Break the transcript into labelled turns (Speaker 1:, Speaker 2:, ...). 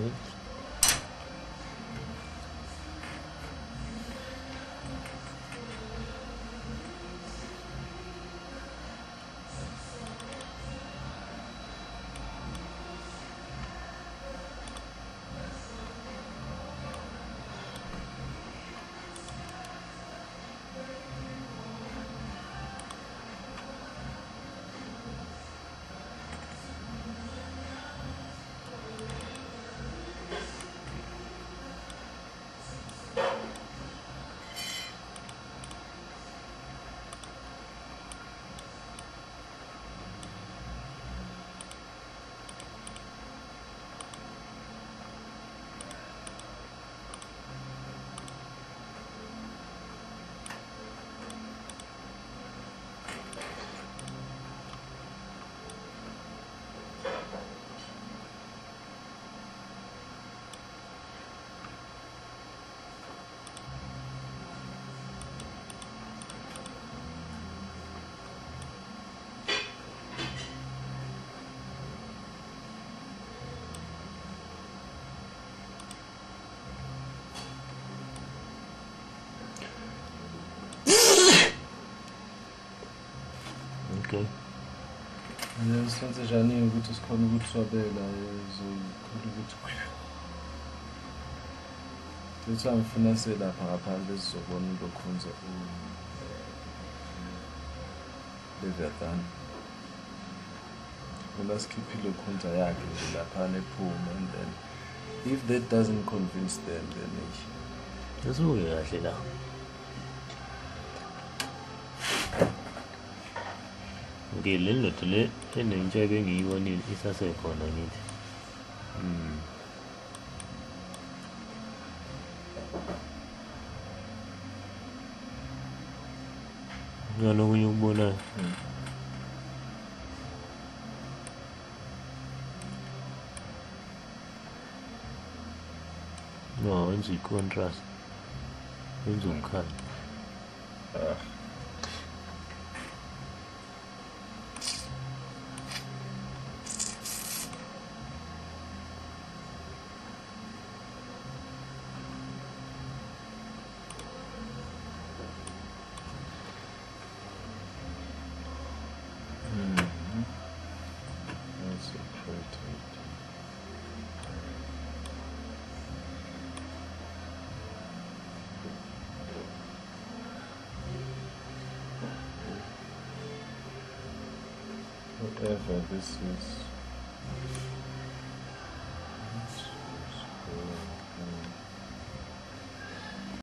Speaker 1: Okay.
Speaker 2: Senza già ne ho avuto sconvolto a bella so ngifuna selapha ngaphandle sizobona lokhunza leviathan ngoba sikhiphe lokhunza yakhe nje laphana ephuma, and then if that doesn't convince them then
Speaker 1: Nasuke kahle la. Ngile ndoda le enentshebe engiyibonile isasekhona ngithi. Ngiyona okunye ukubonayo. No, wenza i-contrast. Wenza ukukhanya.
Speaker 2: Whatever this is.